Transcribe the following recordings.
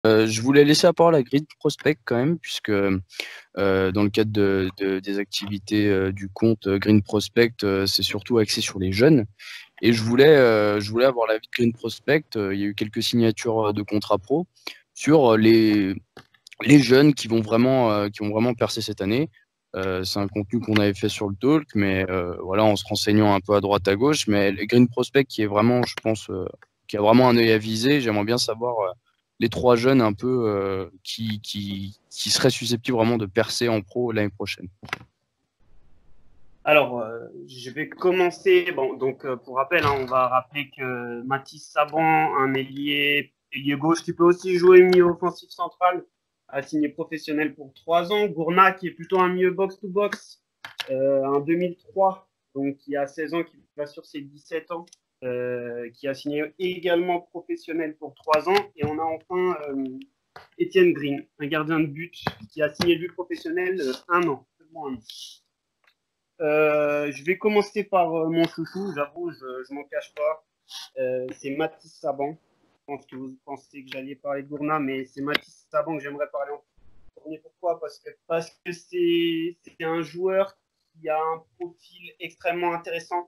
Je voulais laisser la parole à Grid Prospect quand même, puisque dans le cadre des activités du compte Green Prospect, c'est surtout axé sur les jeunes. Et je voulais avoir l'avis de Green Prospect. Il y a eu quelques signatures de contrats pro sur les jeunes qui vont vraiment percer cette année. C'est un contenu qu'on avait fait sur le talk, mais voilà, en se renseignant un peu à droite à gauche. Mais les Green Prospect qui est vraiment, je pense, qui a vraiment un œil à viser. J'aimerais bien savoir les trois jeunes un peu qui seraient susceptibles vraiment de percer en pro l'année prochaine. Alors, je vais commencer. Bon, donc pour rappel, on va rappeler que Mathis Saban, un ailier gauche qui peut aussi jouer milieu offensif central, a signé professionnel pour 3 ans. Gourna, qui est plutôt un milieu box-to-box, un 2003, donc qui a 16 ans, qui va sur ses 17 ans, qui a signé également professionnel pour 3 ans. Et on a enfin Étienne Green, un gardien de but qui a signé lui professionnel 1 an, seulement 1 an. Je vais commencer par mon chouchou, j'avoue, je m'en cache pas. C'est Mathis Saban. Je pense que vous pensez que j'allais parler de Gourna, mais c'est Mathis Saban que j'aimerais parler en premier. Pourquoi? Parce que c'est un joueur qui a un profil extrêmement intéressant,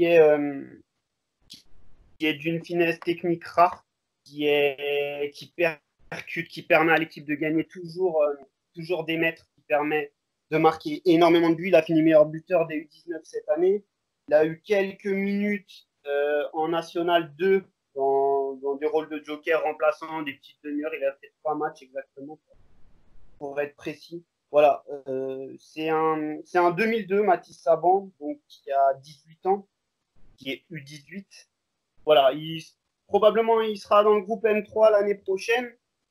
qui est d'une finesse technique rare, qui percute, qui permet à l'équipe de gagner toujours des mètres, qui permet de marquer énormément de buts. Il a fini meilleur buteur des U19 cette année. Il a eu quelques minutes en National 2 dans des rôles de joker remplaçant, des petites demi-heures. Il a fait 3 matchs exactement pour être précis. Voilà, c'est un 2002, Mathis Saban, donc qui a 18 ans, qui est U18. Voilà, probablement il sera dans le groupe M3 l'année prochaine,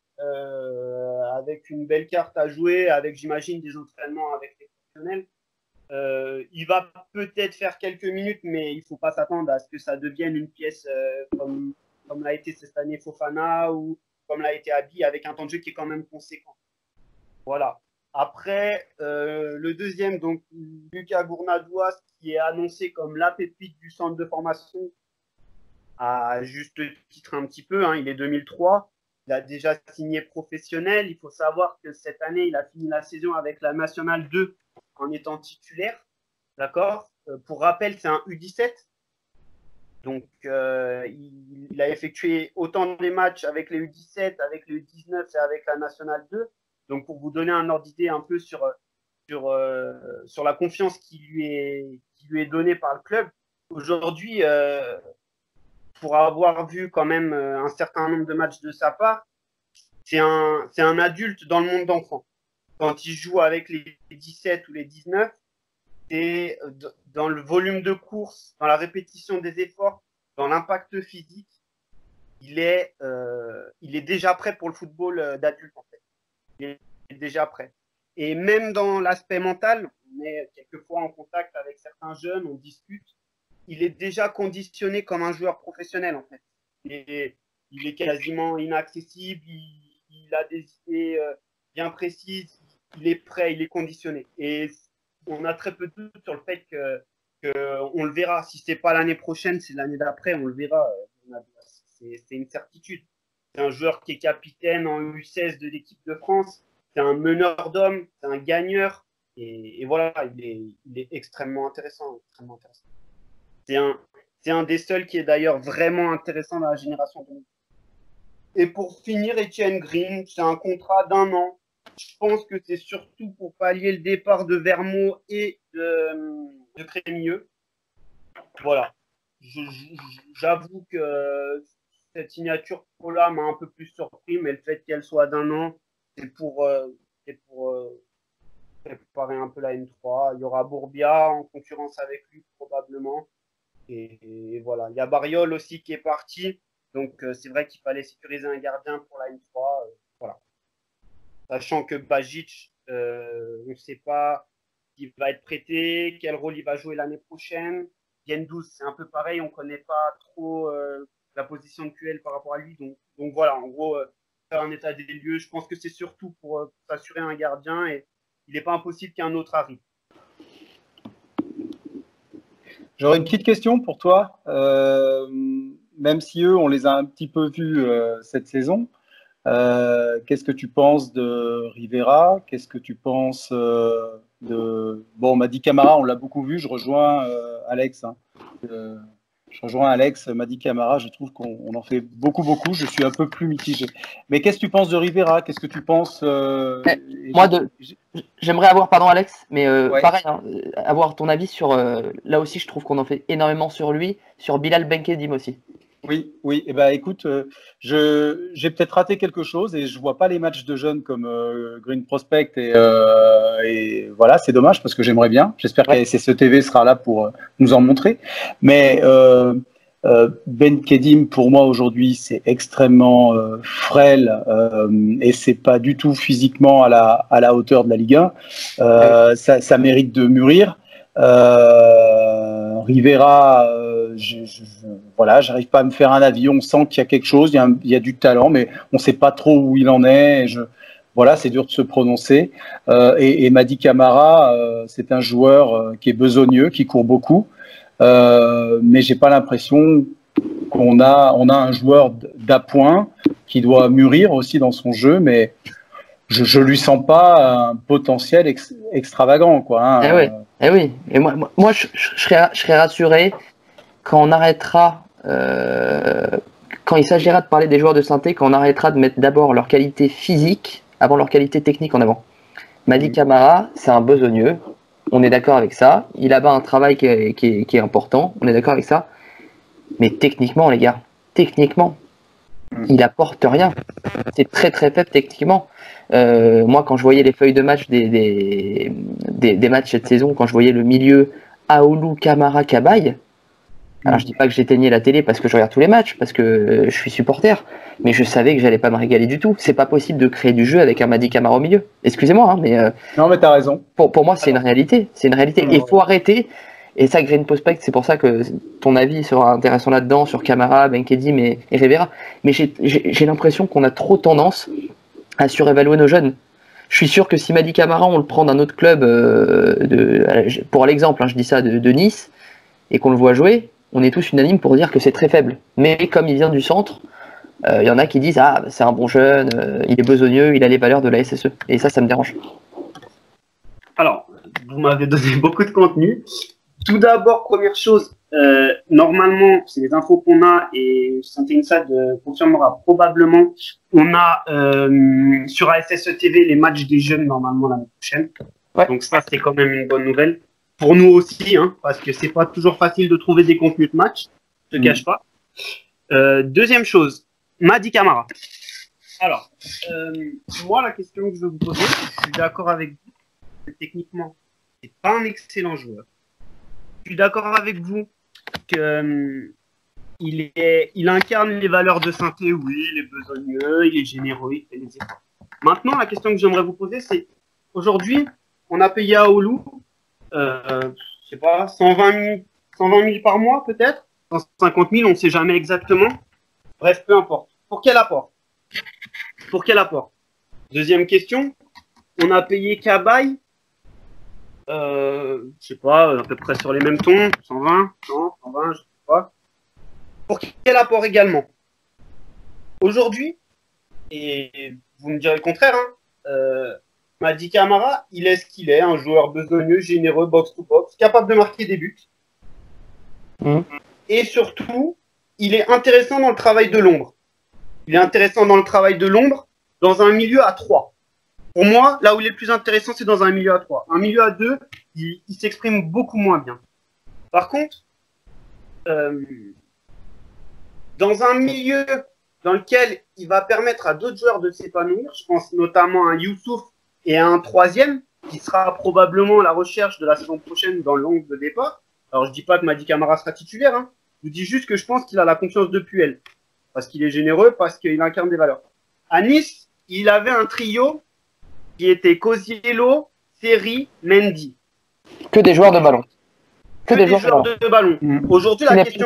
avec une belle carte à jouer, avec j'imagine des entraînements avec les professionnels. Il va peut-être faire quelques minutes, mais il ne faut pas s'attendre à ce que ça devienne une pièce comme l'a été cette année Fofana ou comme l'a été Abi, avec un temps de jeu qui est quand même conséquent. Voilà. Après, le deuxième, donc Lucas Gournadouas, qui est annoncé comme la pépite du centre de formation, à juste titre un petit peu, hein, il est 2003, il a déjà signé professionnel. Il faut savoir que cette année, il a fini la saison avec la Nationale 2 en étant titulaire. D'accord. Pour rappel, c'est un U17. Donc, il a effectué autant de matchs avec les U17, avec les U19 et avec la Nationale 2. Donc, pour vous donner un ordre d'idée un peu sur la confiance qui lui est donnée par le club, aujourd'hui, pour avoir vu quand même un certain nombre de matchs de sa part, c'est un adulte dans le monde d'enfants. Quand il joue avec les 17 ou les 19, c'est dans le volume de course, dans la répétition des efforts, dans l'impact physique, il est déjà prêt pour le football d'adulte en fait. Il est déjà prêt. Et même dans l'aspect mental, on est quelquefois en contact avec certains jeunes, on discute, il est déjà conditionné comme un joueur professionnel en fait. Il est quasiment inaccessible, il a des idées bien précises, il est prêt, il est conditionné. Et on a très peu de doute sur le fait qu'on le verra. Si c'est pas l'année prochaine, c'est l'année d'après, on le verra. C'est une certitude. C'est un joueur qui est capitaine en U16 de l'équipe de France. C'est un meneur d'hommes, c'est un gagneur. Et voilà, il est extrêmement intéressant. Extrêmement intéressant. C'est un des seuls qui est d'ailleurs vraiment intéressant dans la génération 2000. Et pour finir, Etienne Green, c'est un contrat d'1 an. Je pense que c'est surtout pour pallier le départ de Vermeaux et de Crémieux. Voilà. J'avoue que cette signature là m'a un peu plus surpris, mais le fait qu'elle soit d'1 an, c'est pour préparer un peu la M3. Il y aura Bourbia en concurrence avec lui probablement. Et voilà. Il y a Bariol aussi qui est parti. Donc c'est vrai qu'il fallait sécuriser un gardien pour la M3. Voilà. Sachant que Bajic, on ne sait pas qui va être prêté, quel rôle il va jouer l'année prochaine. Gendouzi, c'est un peu pareil, on ne connaît pas trop la position de QL par rapport à lui. Donc voilà, en gros, faire un état des lieux. Je pense que c'est surtout pour s'assurer un gardien et il n'est pas impossible qu'un autre arrive. J'aurais une petite question pour toi. Même si eux, on les a un petit peu vus cette saison, Qu'est-ce que tu penses de Rivera? Qu'est-ce que tu penses de... Bon, Mady Camara, on l'a beaucoup vu, je rejoins Alex. Hein. Je rejoins Alex, Mady Camara, je trouve qu'on en fait beaucoup, beaucoup. Je suis un peu plus mitigé. Mais qu'est-ce que tu penses de Rivera? Qu'est-ce que tu penses Moi, j'aimerais avoir, pardon Alex, mais Ouais. pareil, hein, avoir ton avis sur... là aussi, je trouve qu'on en fait énormément sur lui, sur Bilal Benkedim aussi. Oui, oui. Eh ben, écoute, j'ai peut-être raté quelque chose et je vois pas les matchs de jeunes comme Green Prospect et voilà, c'est dommage parce que j'aimerais bien. J'espère que SSE TV sera là pour nous en montrer. Mais Ben Kedim, pour moi aujourd'hui, c'est extrêmement frêle et c'est pas du tout physiquement à la hauteur de la Ligue 1. Ça mérite de mûrir. Rivera, voilà, j'arrive pas à me faire un avis. On sent qu'il y a quelque chose, il y a du talent, mais on sait pas trop où il en est. Voilà, c'est dur de se prononcer. Et Mady Camara, c'est un joueur qui est besogneux, qui court beaucoup, mais j'ai pas l'impression qu'on a un joueur d'appoint qui doit mûrir aussi dans son jeu, mais je lui sens pas un potentiel extravagant, quoi. Hein. Eh oui. Et moi je serais rassuré quand on arrêtera, quand il s'agira de parler des joueurs de synthé, quand on arrêtera de mettre d'abord leur qualité physique avant leur qualité technique en avant. Mady Camara, c'est un besogneux, on est d'accord avec ça. Il a un travail qui est important, on est d'accord avec ça. Mais techniquement, les gars, il apporte rien. C'est très très faible techniquement. Moi, quand je voyais les feuilles de match des matchs cette saison, quand je voyais le milieu Aoulou, Camara, Cabaye, alors je dis pas que j'éteignais la télé parce que je regarde tous les matchs, parce que je suis supporter, mais je savais que j'allais pas me régaler du tout. C'est pas possible de créer du jeu avec un Mady Camara au milieu. Excusez-moi, hein, mais non, mais t'as raison. Pour moi, c'est une réalité. C'est une réalité. Et il faut arrêter. Et ça, Green Prospect, c'est pour ça que ton avis sera intéressant là-dedans sur Camara, Benkedim et Rivera. Mais j'ai l'impression qu'on a trop tendance à surévaluer nos jeunes. Je suis sûr que si Mady Camara, on le prend d'un autre club, pour l'exemple, hein, je dis ça de Nice, et qu'on le voit jouer, on est tous unanimes pour dire que c'est très faible. Mais comme il vient du centre, il y en a qui disent « Ah, c'est un bon jeune, il est besogneux, il a les valeurs de la SSE. » Et ça me dérange. Alors, vous m'avez donné beaucoup de contenu. Tout d'abord, première chose, normalement, c'est les infos qu'on a et Santé Inside confirmera probablement. On a sur ASSE TV les matchs des jeunes normalement l'année prochaine. Ouais. Donc ça, c'est quand même une bonne nouvelle. Pour nous aussi, hein, parce que c'est pas toujours facile de trouver des contenus de match. Je te cache pas. Deuxième chose, Mady Camara. Alors, moi, la question que je veux vous poser, je suis d'accord avec vous que techniquement, c'est pas un excellent joueur. Je suis d'accord avec vous que il incarne les valeurs de synthé, oui, il est besogneux, il est généreux, il fait les efforts. Maintenant, la question que j'aimerais vous poser, c'est aujourd'hui, on a payé à Aoulou, je sais pas, 120 000 par mois peut-être, 150 000, on ne sait jamais exactement. Bref, peu importe. Pour quel apport? Deuxième question, on a payé Cabaye. Je sais pas, à peu près sur les mêmes tons, 120, 120, je sais pas. Pour quel apport également? Aujourd'hui, et vous me direz le contraire, hein, Mady Camara, il est ce qu'il est, un joueur besogneux, généreux, box-to-box, capable de marquer des buts. Et surtout, il est intéressant dans le travail de l'ombre. Dans un milieu à 3. Pour moi, là où il est le plus intéressant, c'est dans un milieu à 3. Un milieu à 2, il s'exprime beaucoup moins bien. Par contre, dans un milieu dans lequel il va permettre à d'autres joueurs de s'épanouir, je pense notamment à un Youssouf et à un troisième, qui sera probablement à la recherche de la saison prochaine dans le 11 de départ. Alors, je dis pas que Mady Camara sera titulaire, hein. Je dis juste que je pense qu'il a la confiance de Puel. Parce qu'il est généreux, parce qu'il incarne des valeurs. À Nice, il avait un trio qui était Koziello, Seri, Mendy. Que des joueurs de ballon. Que des joueurs de ballon. Aujourd'hui,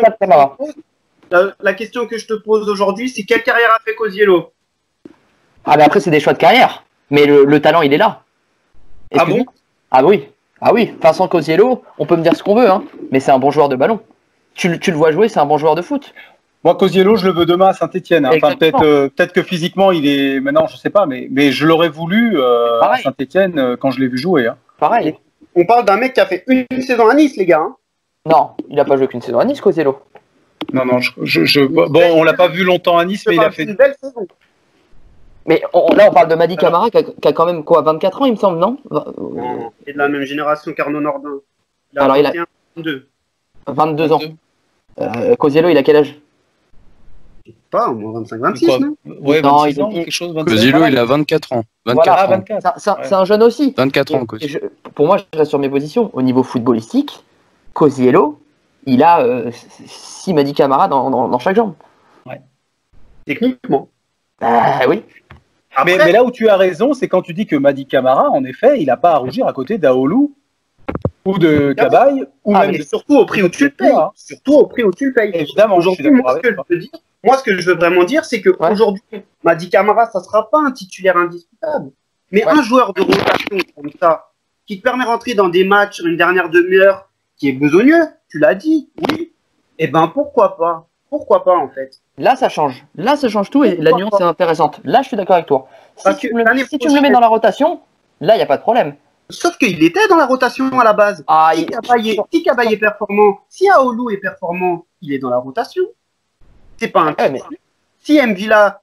la question que je te pose aujourd'hui, c'est quelle carrière a fait Koziello? Ah, mais après, c'est des choix de carrière. Mais le talent, il est là. Ah bon? Ah oui. Vincent Koziello, on peut me dire ce qu'on veut, hein, mais c'est un bon joueur de ballon. Tu le vois jouer, c'est un bon joueur de foot. Moi, Cosiello, je le veux demain à Saint-Etienne. Hein. Enfin, Exactement. peut-être que physiquement, il est. Maintenant, je sais pas, mais je l'aurais voulu à Pareil. Saint-Etienne quand je l'ai vu jouer. Hein. Pareil. On parle d'un mec qui a fait une saison à Nice, les gars. Hein. Non, il n'a pas joué qu'une saison à Nice, Cosiello. Non, bon, on l'a pas vu longtemps à Nice, mais il a fait. Une belle saison. Mais là, on parle de Mady Camara qui a quand même quoi, 24 ans, il me semble, non? Non, c'est de la même génération qu'Arnaud Nordin. Alors, il a 22. 22 ans. Cosiello, il a quel âge? Pas, au moins 25-26, non? Ouais, Non, 26 ans, il- quelque chose. 25 Cosiello, ans. il a 24 ans. 24 Voilà, ans. 24. C'est un jeune aussi. 24 ans, Et Cosiello. pour moi, je reste sur mes positions. Au niveau footballistique, Cosiello, il a 6 Mady Camara dans chaque jambe. Techniquement. Bah oui. Après, Mais là où tu as raison, c'est quand tu dis que Mady Camara, en effet, il n'a pas à rougir à côté d'Aoulou ou de Cabaye ou Ah, même mais de... surtout au prix où tu le payes. Hein. Surtout au prix où tu le payes. Évidemment, je suis Aujourd'hui, d'accord avec toi. moi, ce que je veux vraiment dire, c'est que Ouais. aujourd'hui, Mady Camara, ça sera pas un titulaire indiscutable. Mais Ouais. un joueur de rotation comme ça, qui te permet de rentrer dans des matchs sur une dernière demi-heure, qui est besogneux, tu l'as dit, oui. Eh ben, pourquoi pas? Pourquoi pas, en fait? Là, ça change. Là, ça change tout et la nuance est intéressante. Là, je suis d'accord avec toi. Parce Si que tu me l'année si tu me le mets prochaine- dans la rotation, là, il n'y a pas de problème. Sauf qu'il était dans la rotation à la base. Ah, Si Cabaye est performant, si Aoulou est performant, il est dans la rotation. C'est pas un Ouais, mais- titulaire. Si Mvila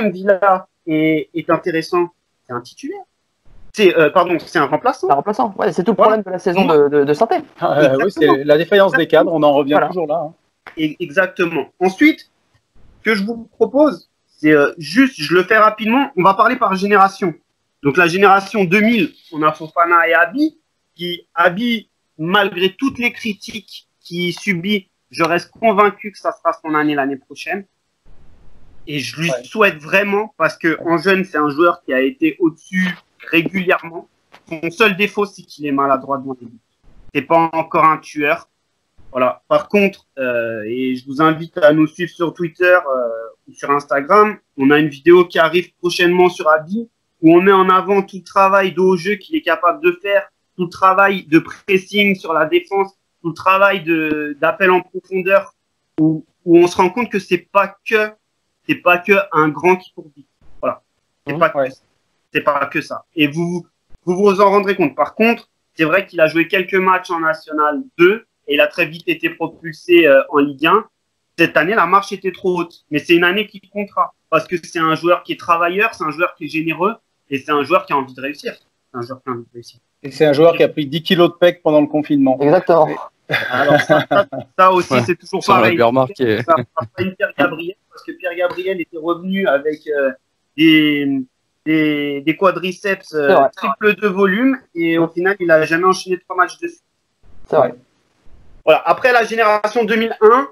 est intéressant, c'est un titulaire. C'est un remplaçant. c'est un remplaçant. Ouais, c'est tout le Voilà. problème de la saison de Saint-Étienne. Oui, c'est la défaillance des cadres, on en revient Voilà. toujours là. Hein. Exactement. Ensuite, ce que je vous propose, c'est juste, je le fais rapidement, on va parler par génération. Donc la génération 2000, on a Fofana et Abi, Abi, malgré toutes les critiques qu'il subit, je reste convaincu que ça sera son année l'année prochaine. Et je lui souhaite vraiment, parce que en jeune, c'est un joueur qui a été au-dessus régulièrement. Son seul défaut, c'est qu'il est maladroit devant les buts. C'est pas encore un tueur. Voilà. Par contre, et je vous invite à nous suivre sur Twitter ou sur Instagram, on a une vidéo qui arrive prochainement sur Abi où on met en avant tout le travail de haut jeu qu'il est capable de faire, tout le travail de pressing sur la défense, tout le travail d'appel en profondeur, où on se rend compte que c'est pas que un grand qui court vite. Voilà. C'est pas que ça. Et vous en rendrez compte. Par contre, c'est vrai qu'il a joué quelques matchs en National 2 et il a très vite été propulsé en Ligue 1. Cette année, la marche était trop haute. Mais c'est une année qui comptera. Parce que c'est un joueur qui est travailleur, c'est un joueur qui est généreux et c'est un joueur qui a envie de réussir. C'est un joueur qui a envie de réussir. Et c'est un joueur qui a pris 10 kilos de pec pendant le confinement. Exactement. Alors ça aussi, Ouais, c'est toujours ça, on l'a pareil. bien remarqué. Ça fera pas une Pierre Gabriel, parce que Pierre Gabriel était revenu avec des quadriceps vrai. triple de volume et au final, il a jamais enchaîné 3 matchs dessus. C'est vrai. Voilà. Après la génération 2001,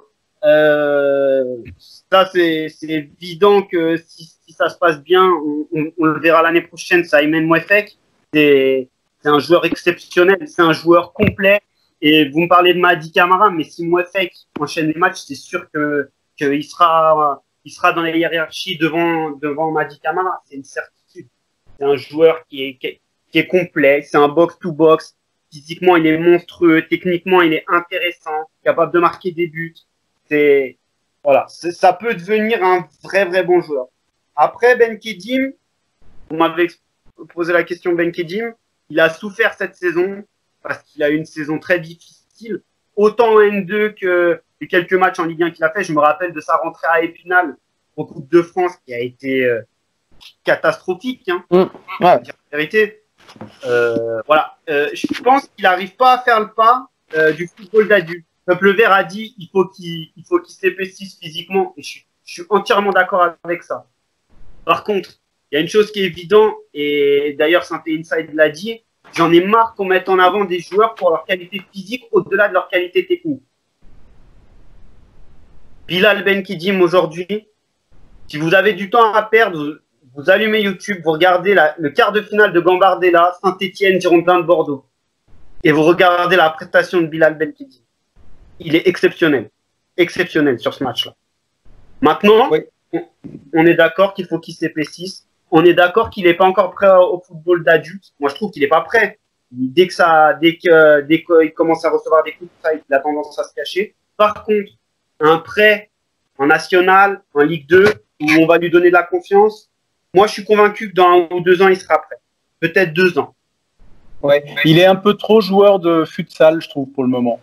ça c'est évident que si ça se passe bien, on le verra l'année prochaine, ça Aymen Mouefek. C'est un joueur exceptionnel, c'est un joueur complet. Et vous me parlez de Mady Camara, mais si Mouefek enchaîne les matchs, c'est sûr qu'il sera dans la hiérarchie devant Mady Camara. C'est une certitude. C'est un joueur qui est complet, c'est un box-to-box. Physiquement, il est monstrueux. Techniquement, il est intéressant, capable de marquer des buts. Ça peut devenir un vrai bon joueur. Après, Ben Kedim, vous m'avez posé la question Ben Kedim, il a souffert cette saison parce qu'il a eu une saison très difficile, autant en N2 que les quelques matchs en Ligue 1 qu'il a fait. Je me rappelle de sa rentrée à Épinal en Coupe de France qui a été catastrophique. Hein, Ouais. la vérité. Je pense qu'il n'arrive pas à faire le pas du football d'adulte. Peuple Vert a dit il faut qu'il s'épaississe physiquement et je suis entièrement d'accord avec ça. Par contre, il y a une chose qui est évidente et d'ailleurs Saint-Étienne Inside l'a dit, j'en ai marre qu'on mette en avant des joueurs pour leur qualité physique au-delà de leur qualité technique. Bilal Ben Kedim aujourd'hui, si vous avez du temps à perdre, vous allumez YouTube, vous regardez le quart de finale de Gambardella, Saint-Étienne, Girondins de Bordeaux. Et vous regardez la prestation de Bilal Ben Kedim. Il est exceptionnel. Exceptionnel sur ce match-là. Maintenant, on est d'accord qu'il faut qu'il s'épaississe. On est d'accord qu'il n'est pas encore prêt au football d'adulte. Moi, je trouve qu'il n'est pas prêt. Dès qu'il commence à recevoir des coups de ça, il a tendance à se cacher. Par contre, un prêt en national, en Ligue 2, où on va lui donner de la confiance. Moi, je suis convaincu que dans 1 ou 2 ans, il sera prêt. Peut-être 2 ans. Ouais. Il est un peu trop joueur de futsal, je trouve, pour le moment.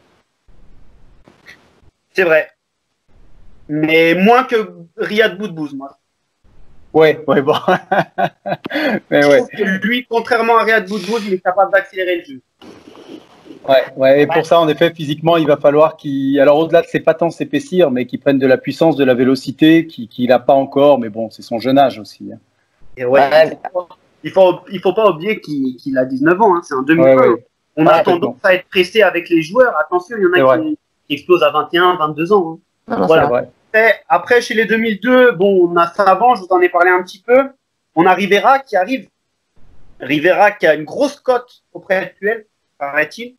C'est vrai. Mais moins que Riyad Boudbouz, moi. Ouais, bon. Mais Je ouais. trouve que lui, contrairement à Riyad Boudbouz, il est capable d'accélérer le jeu. Ouais. Et pour ça, en effet, physiquement, il va falloir qu'il. Alors, au-delà de ses patins s'épaissir, mais qu'il prenne de la puissance, de la vélocité, qu'il n'a pas encore. Mais bon, c'est son jeune âge aussi. Et ouais, il faut pas oublier qu'il a 19 ans. Hein, c'est en 2001. Ouais. On a tendance à être pressé avec les joueurs. Attention, il y en a qui explosent à 21, 22 ans. Hein. Non, voilà. Après, chez les 2002, bon, on a Savant, je vous en ai parlé un petit peu. On a Rivera qui arrive. Rivera qui a une grosse cote auprès de Puel, paraît-il.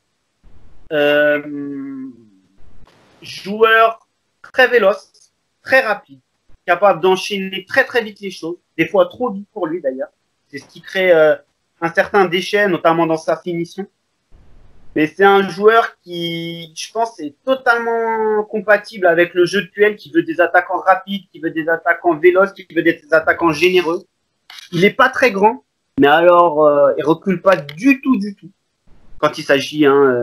Joueur très véloce, très rapide, capable d'enchaîner très très vite les choses, des fois trop vite pour lui d'ailleurs. C'est ce qui crée un certain déchet, notamment dans sa finition. Mais c'est un joueur qui, je pense, est totalement compatible avec le jeu de Puel, qui veut des attaquants rapides, qui veut des attaquants véloces, qui veut des attaquants généreux. Il n'est pas très grand, mais alors il recule pas du tout quand il s'agit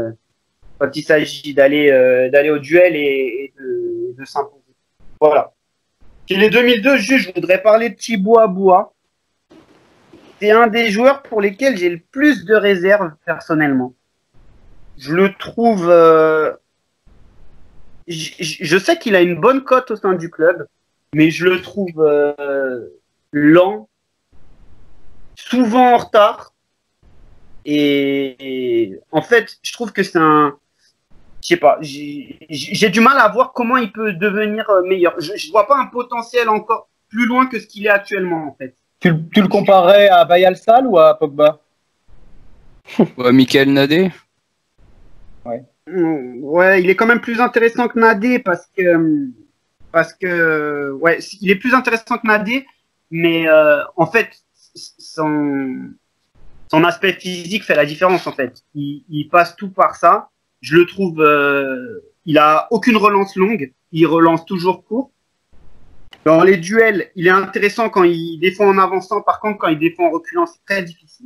d'aller au duel et de s'imposer. Voilà. Chez les 2002, je voudrais parler de Thibaut Aboua. C'est un des joueurs pour lesquels j'ai le plus de réserves personnellement. Je le trouve. Je sais qu'il a une bonne cote au sein du club, mais je le trouve lent, souvent en retard. Et en fait, je trouve que c'est un. Je sais pas, j'ai du mal à voir comment il peut devenir meilleur. Je vois pas un potentiel encore plus loin que ce qu'il est actuellement, en fait. Tu le comparerais à Bayal-Sall ou à Pogba? Michael Nadé. Ouais, il est quand même plus intéressant que Nadé parce que ouais, il est plus intéressant que Nadé, mais en fait, son aspect physique fait la différence, en fait. Il passe tout par ça. Je le trouve, il a aucune relance longue, il relance toujours court. Dans les duels, il est intéressant quand il défend en avançant. Par contre, quand il défend en reculant, c'est très difficile.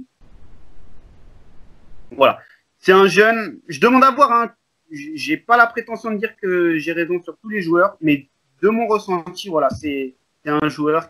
Voilà. C'est un jeune. Je demande à voir. Hein. J'ai pas la prétention de dire que j'ai raison sur tous les joueurs, mais de mon ressenti, voilà, c'est un joueur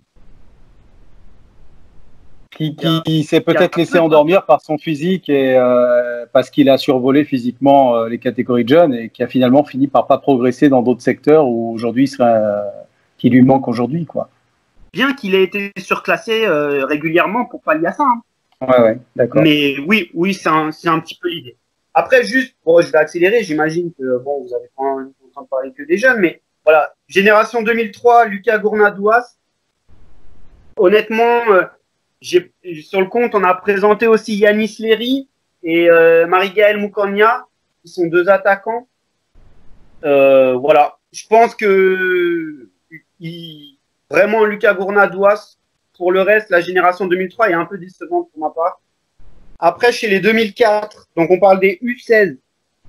qui s'est peut-être laissé endormir par son physique et parce qu'il a survolé physiquement les catégories de jeunes et qui a finalement fini par pas progresser dans d'autres secteurs où aujourd'hui qui lui manque aujourd'hui, quoi. Bien qu'il ait été surclassé régulièrement pour pallier à ça. Hein. Ouais, d'accord. Mais oui, c'est un petit peu l'idée. Après, juste, je vais accélérer. J'imagine que vous avez pas en train de parler que des jeunes, mais voilà, génération 2003, Lucas Gournadouas. Honnêtement. Sur le compte, on a présenté aussi Yanis Léry et Marie-Gaëlle Moukonia, qui sont 2 attaquants. Voilà. Je pense que vraiment Lucas Gournadouas, pour le reste, la génération 2003 est un peu décevante pour ma part. Après, chez les 2004, donc on parle des U16,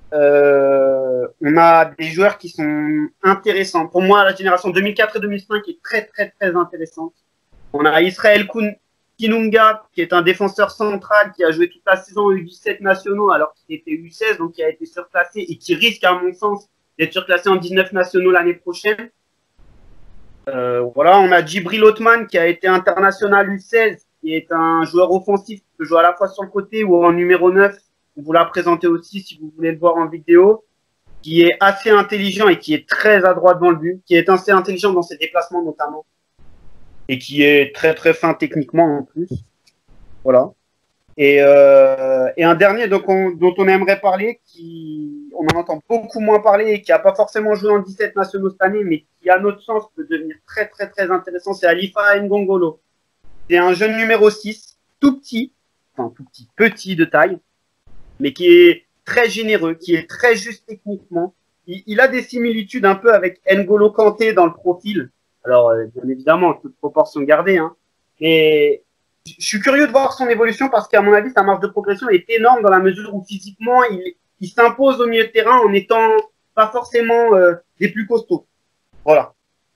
on a des joueurs qui sont intéressants. Pour moi, la génération 2004 et 2005 est très, très, très intéressante. On a Israël Kinunga, qui est un défenseur central qui a joué toute la saison U17 nationaux alors qu'il était U16, donc qui a été surclassé et qui risque, à mon sens, d'être surclassé en 19 nationaux l'année prochaine. Voilà, on a Djibril Othman qui a été international U16, qui est un joueur offensif qui peut jouer à la fois sur le côté ou en numéro 9. On vous l'a présenté aussi si vous voulez le voir en vidéo, qui est assez intelligent et qui est très adroit devant le but, qui est assez intelligent dans ses déplacements notamment. Et qui est très très fin techniquement en plus. Voilà. Et un dernier dont on aimerait parler, on en entend beaucoup moins parler et qui n'a pas forcément joué en 17 nationaux cette année, mais qui à notre sens peut devenir très très très intéressant, c'est Alifa Ngongolo. C'est un jeune numéro 6, tout petit, petit de taille, mais qui est très généreux, qui est très juste techniquement. Il a des similitudes un peu avec N'Golo Kanté dans le profil. Alors, bien évidemment, toute proportion gardée. Hein. Et je suis curieux de voir son évolution parce qu'à mon avis, sa marge de progression est énorme dans la mesure où physiquement, il s'impose au milieu de terrain en étant pas forcément des plus costauds. Voilà.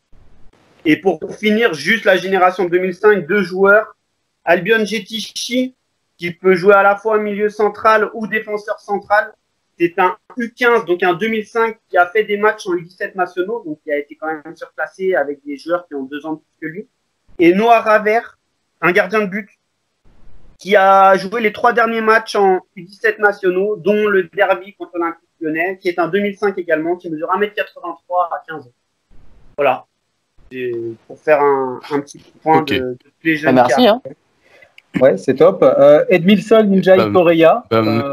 Et pour finir, juste la génération 2005, 2 joueurs. Albion Getichi, qui peut jouer à la fois milieu central ou défenseur central. C'est un U15, donc un 2005, qui a fait des matchs en U17 nationaux, donc qui a été quand même surclassé avec des joueurs qui ont 2 ans de plus que lui. Et Noah Ravert, un gardien de but, qui a joué les 3 derniers matchs en U17 nationaux, dont le derby contre l'Olympique Lyonnais, qui est un 2005 également, qui mesure 1m83 à 15 ans. Voilà. Et pour faire un petit point de les jeunes. Merci. Hein. Ouais, c'est top. Edmilson Nujai Correa.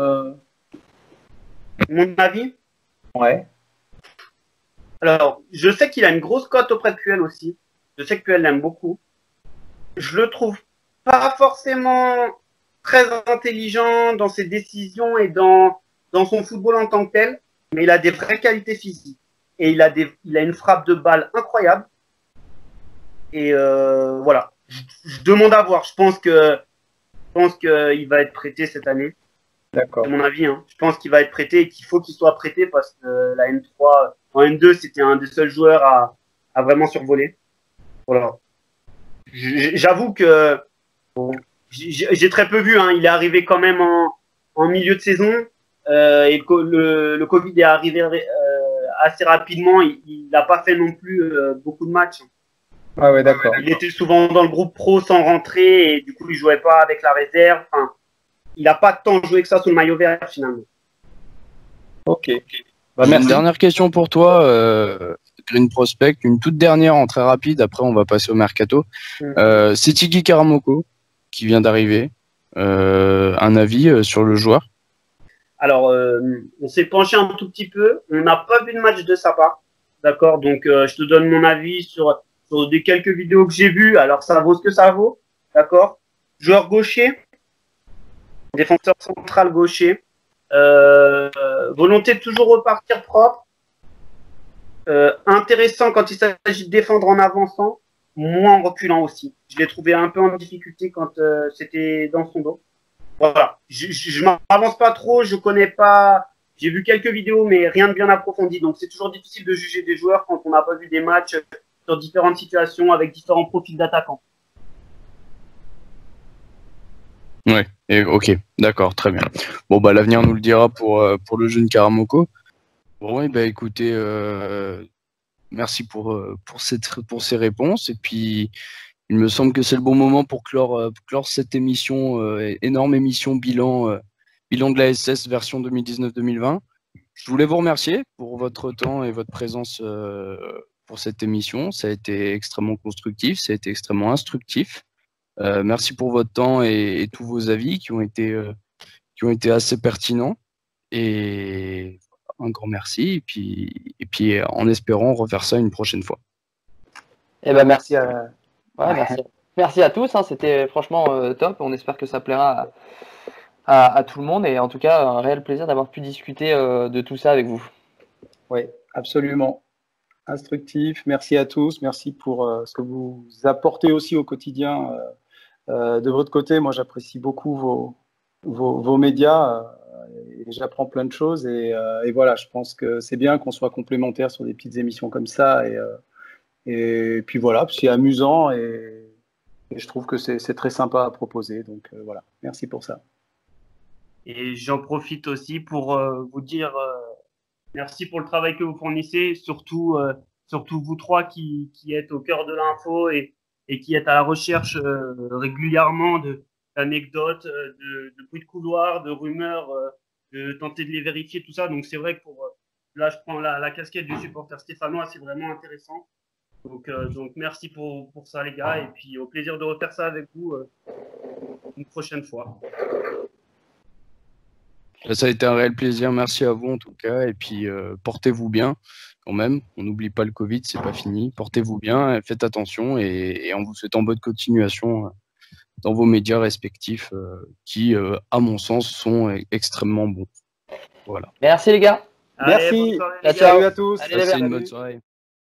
Mon avis? Ouais. Alors, je sais qu'il a une grosse cote auprès de QL aussi. Je sais que QL l'aime beaucoup. Je le trouve pas forcément très intelligent dans ses décisions et dans son football en tant que tel, mais il a des vraies qualités physiques. Et il a une frappe de balle incroyable. Et voilà. Je demande à voir. Je pense qu'il va être prêté cette année. D'accord. C'est mon avis. Hein. Je pense qu'il va être prêté et qu'il faut qu'il soit prêté parce que la N3, en N2, c'était un des seuls joueurs à vraiment survoler. Voilà. J'avoue que bon, j'ai très peu vu. Hein. Il est arrivé quand même en milieu de saison et le Covid est arrivé assez rapidement. Il n'a pas fait non plus beaucoup de matchs. Ah ouais, d'accord. Il était souvent dans le groupe pro sans rentrer et du coup il jouait pas avec la réserve. Enfin, il n'a pas tant joué que ça sous le maillot vert finalement. Ok. Bah, une dernière question pour toi, Green Prospect, une toute dernière en très rapide, après on va passer au mercato. C'est Tigui Karamoko qui vient d'arriver. Un avis sur le joueur? Alors, on s'est penché un tout petit peu. On n'a pas vu de match de sa part. D'accord? Donc, je te donne mon avis sur des quelques vidéos que j'ai vues. Alors, ça vaut ce que ça vaut. D'accord? Joueur gaucher. Défenseur central gaucher. Volonté de toujours repartir propre. Intéressant quand il s'agit de défendre en avançant. Moins en reculant aussi. Je l'ai trouvé un peu en difficulté quand c'était dans son dos. Voilà, je m'avance pas trop, je connais pas, j'ai vu quelques vidéos mais rien de bien approfondi, donc c'est toujours difficile de juger des joueurs quand on n'a pas vu des matchs sur différentes situations avec différents profils d'attaquants. Ouais, ok, d'accord, très bien. Bon bah l'avenir nous le dira pour le jeune Karamoko. Bon oui, bah écoutez, merci pour ces réponses et puis il me semble que c'est le bon moment pour clore cette émission, énorme émission bilan de la SS version 2019-2020. Je voulais vous remercier pour votre temps et votre présence pour cette émission. Ça a été extrêmement constructif, ça a été extrêmement instructif. Merci pour votre temps et tous vos avis qui ont été assez pertinents. Et un grand merci. Et puis en espérant refaire ça une prochaine fois. Eh ben merci à... Ouais, merci à tous, hein, c'était franchement top. On espère que ça plaira à tout le monde et en tout cas un réel plaisir d'avoir pu discuter de tout ça avec vous. Oui, absolument. Instructif, merci à tous, merci pour ce que vous apportez aussi au quotidien de votre côté. Moi j'apprécie beaucoup vos médias et j'apprends plein de choses et voilà, je pense que c'est bien qu'on soit complémentaires sur des petites émissions comme ça et puis voilà, c'est amusant et je trouve que c'est très sympa à proposer. Donc voilà, merci pour ça. Et j'en profite aussi pour vous dire merci pour le travail que vous fournissez, surtout vous trois qui êtes au cœur de l'info et qui êtes à la recherche régulièrement d'anecdotes, de bruits de couloir, de rumeurs, de tenter de les vérifier, tout ça. Donc c'est vrai que là je prends la casquette du supporter stéphanois, c'est vraiment intéressant. Donc merci pour ça les gars et puis au plaisir de refaire ça avec vous une prochaine fois. Ça a été un réel plaisir, merci à vous en tout cas et puis portez-vous bien quand même, on n'oublie pas le Covid, c'est pas fini, portez-vous bien, faites attention et en vous souhaitant bonne continuation dans vos médias respectifs qui à mon sens sont extrêmement bons. Voilà. Merci les gars. Merci, Allez, salut à tous. Passez une bonne soirée.